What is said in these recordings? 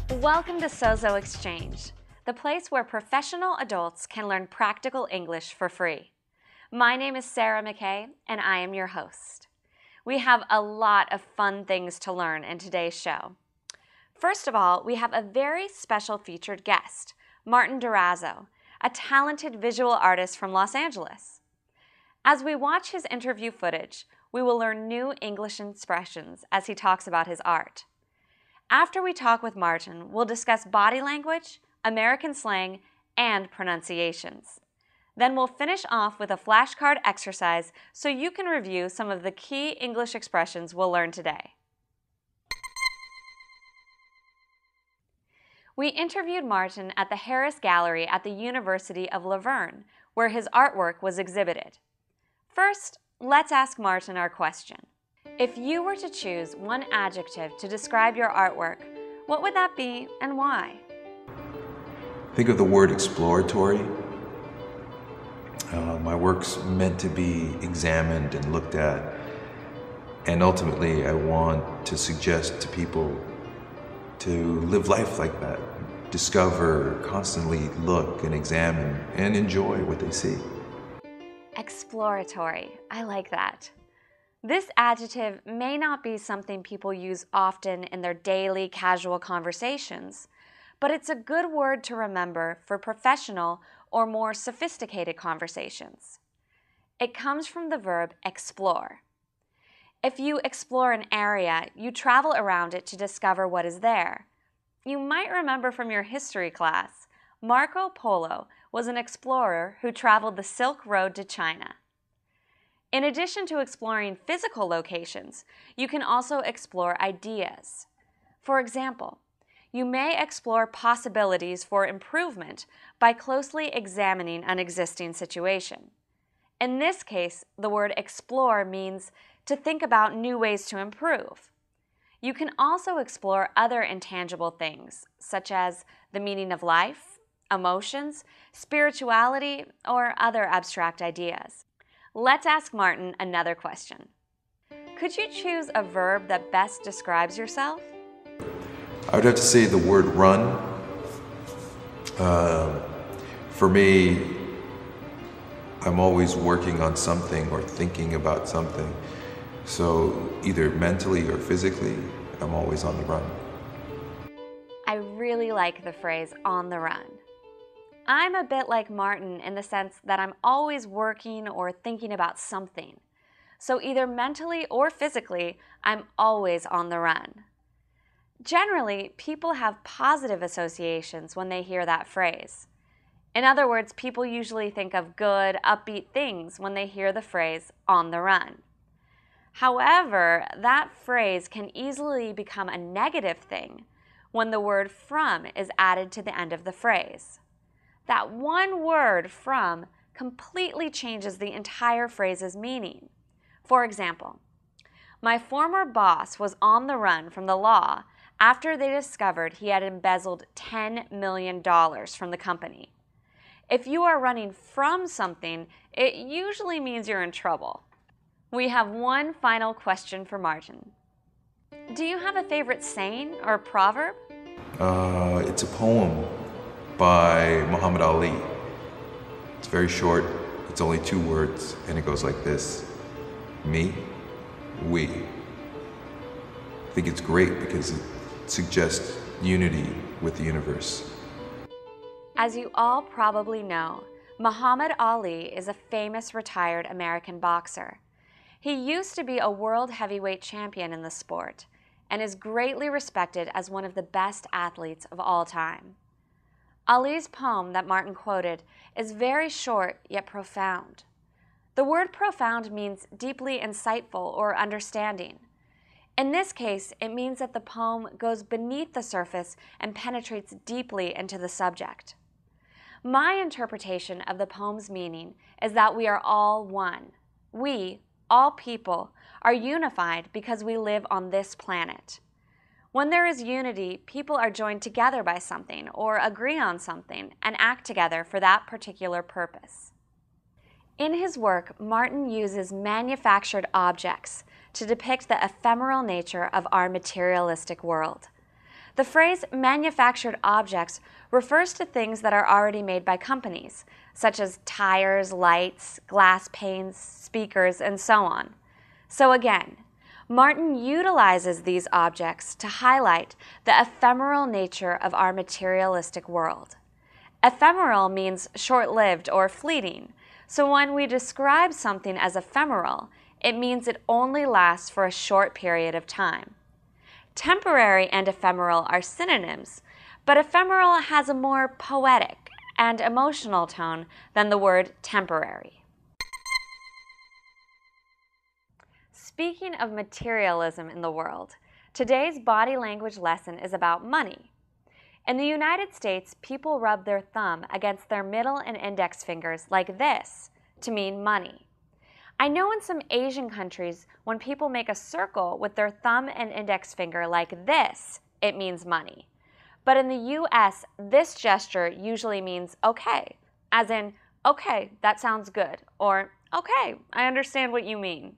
Welcome to SOZO Exchange, the place where professional adults can learn practical English for free. My name is Sarah McKay, and I am your host. We have a lot of fun things to learn in today's show. First of all, we have a very special featured guest, Martin Durazo, a talented visual artist from Los Angeles. As we watch his interview footage, we will learn new English expressions as he talks about his art. After we talk with Martin, we'll discuss body language, American slang, and pronunciations. Then we'll finish off with a flashcard exercise so you can review some of the key English expressions we'll learn today. We interviewed Martin at the Harris Gallery at the University of La Verne, where his artwork was exhibited. First, let's ask Martin our question. If you were to choose one adjective to describe your artwork, what would that be and why? Think of the word exploratory. My work's meant to be examined and looked at, and ultimately I want to suggest to people to live life like that. Discover, constantly look and examine, and enjoy what they see. Exploratory. I like that. This adjective may not be something people use often in their daily casual conversations, but it's a good word to remember for professional or more sophisticated conversations. It comes from the verb explore. If you explore an area, you travel around it to discover what is there. You might remember from your history class, Marco Polo was an explorer who traveled the Silk Road to China. In addition to exploring physical locations, you can also explore ideas. For example, you may explore possibilities for improvement by closely examining an existing situation. In this case, the word explore means to think about new ways to improve. You can also explore other intangible things, such as the meaning of life, emotions, spirituality, or other abstract ideas. Let's ask Martin another question. Could you choose a verb that best describes yourself? I would have to say the word run. For me, I'm always working on something or thinking about something. So either mentally or physically, I'm always on the run. I really like the phrase on the run. I'm a bit like Martin in the sense that I'm always working or thinking about something. So either mentally or physically, I'm always on the run. Generally, people have positive associations when they hear that phrase. In other words, people usually think of good, upbeat things when they hear the phrase on the run. However, that phrase can easily become a negative thing when the word from is added to the end of the phrase. That one word from completely changes the entire phrase's meaning. For example, my former boss was on the run from the law after they discovered he had embezzled $10 million from the company. If you are running from something, it usually means you're in trouble. We have one final question for Martin. Do you have a favorite saying or proverb? It's a poem by Muhammad Ali. It's very short, it's only 2 words, and it goes like this: me, we. I think it's great because it suggests unity with the universe. As you all probably know, Muhammad Ali is a famous retired American boxer. He used to be a world heavyweight champion in the sport and is greatly respected as one of the best athletes of all time. Ali's poem that Martin quoted is very short yet profound. The word profound means deeply insightful or understanding. In this case, it means that the poem goes beneath the surface and penetrates deeply into the subject. My interpretation of the poem's meaning is that we are all one. We, all people, are unified because we live on this planet. When there is unity, people are joined together by something or agree on something and act together for that particular purpose. In his work, Martin uses manufactured objects to depict the ephemeral nature of our materialistic world. The phrase manufactured objects refers to things that are already made by companies, such as tires, lights, glass panes, speakers, and so on. So again, Martin utilizes these objects to highlight the ephemeral nature of our materialistic world. Ephemeral means short-lived or fleeting, so when we describe something as ephemeral, it means it only lasts for a short period of time. Temporary and ephemeral are synonyms, but ephemeral has a more poetic and emotional tone than the word temporary. Speaking of materialism in the world, today's body language lesson is about money. In the United States, people rub their thumb against their middle and index fingers like this to mean money. I know in some Asian countries, when people make a circle with their thumb and index finger like this, it means money. But in the US, this gesture usually means okay, as in, okay, that sounds good, or okay, I understand what you mean.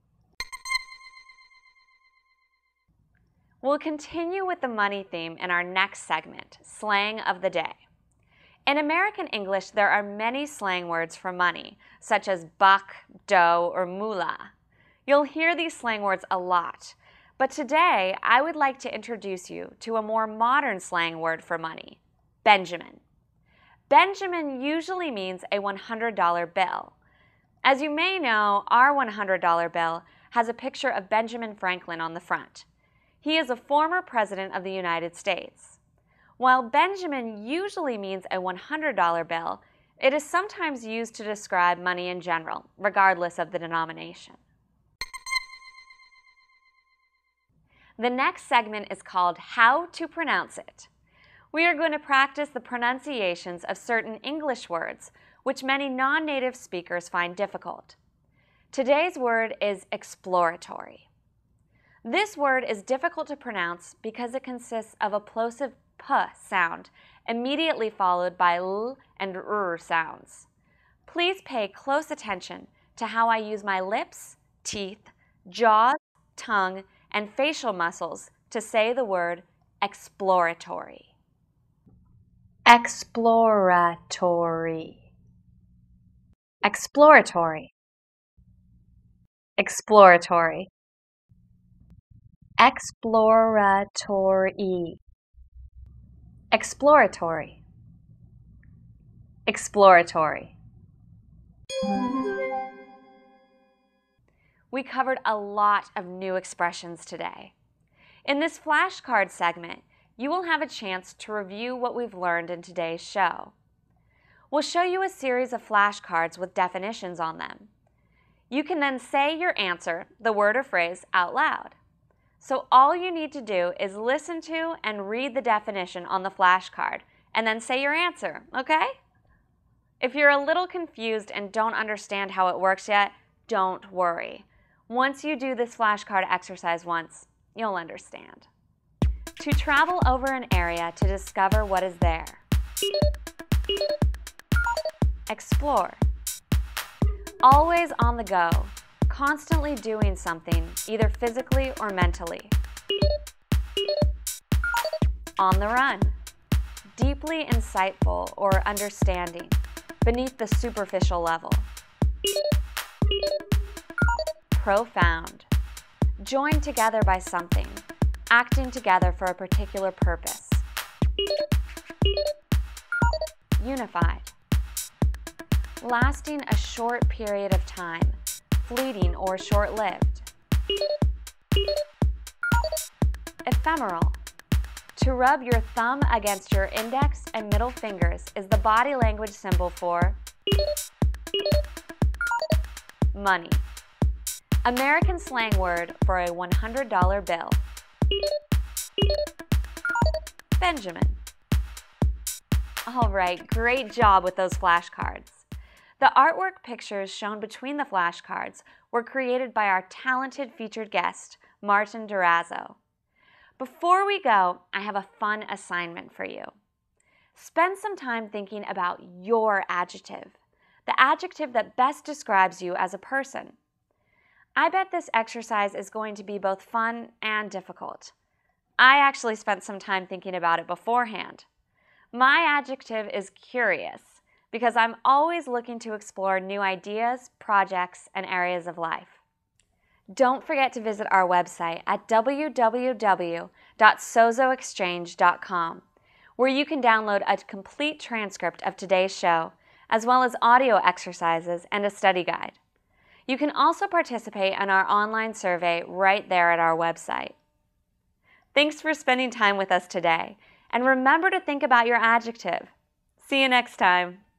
We'll continue with the money theme in our next segment, Slang of the Day. In American English, there are many slang words for money, such as buck, dough, or moolah. You'll hear these slang words a lot, but today I would like to introduce you to a more modern slang word for money, Benjamin. Benjamin usually means a $100 bill. As you may know, our $100 bill has a picture of Benjamin Franklin on the front. He is a former president of the United States. While Benjamin usually means a $100 bill, it is sometimes used to describe money in general, regardless of the denomination. The next segment is called How to Pronounce It. We are going to practice the pronunciations of certain English words, which many non-native speakers find difficult. Today's word is exploratory. This word is difficult to pronounce because it consists of a plosive p sound, immediately followed by l and r sounds. Please pay close attention to how I use my lips, teeth, jaws, tongue, and facial muscles to say the word exploratory. Exploratory. Exploratory. Exploratory. Exploratory. Exploratory. Exploratory. We covered a lot of new expressions today. In this flashcard segment, you will have a chance to review what we've learned in today's show. We'll show you a series of flashcards with definitions on them. You can then say your answer, the word or phrase, out loud. So all you need to do is listen to and read the definition on the flashcard, and then say your answer, okay? If you're a little confused and don't understand how it works yet, don't worry. Once you do this flashcard exercise once, you'll understand. To travel over an area to discover what is there. Explore. Always on the go. Constantly doing something, either physically or mentally. On the run. Deeply insightful or understanding, beneath the superficial level. Profound. Joined together by something, acting together for a particular purpose. Unified. Lasting a short period of time, fleeting or short-lived. Ephemeral. To rub your thumb against your index and middle fingers is the body language symbol for money. American slang word for a $100 bill. Benjamin. All right, great job with those flashcards. The artwork pictures shown between the flashcards were created by our talented featured guest, Martin Durazo. Before we go, I have a fun assignment for you. Spend some time thinking about your adjective, the adjective that best describes you as a person. I bet this exercise is going to be both fun and difficult. I actually spent some time thinking about it beforehand. My adjective is curious because I'm always looking to explore new ideas, projects, and areas of life. Don't forget to visit our website at www.sozoexchange.com, where you can download a complete transcript of today's show, as well as audio exercises and a study guide. You can also participate in our online survey right there at our website. Thanks for spending time with us today, and remember to think about your adjective. See you next time.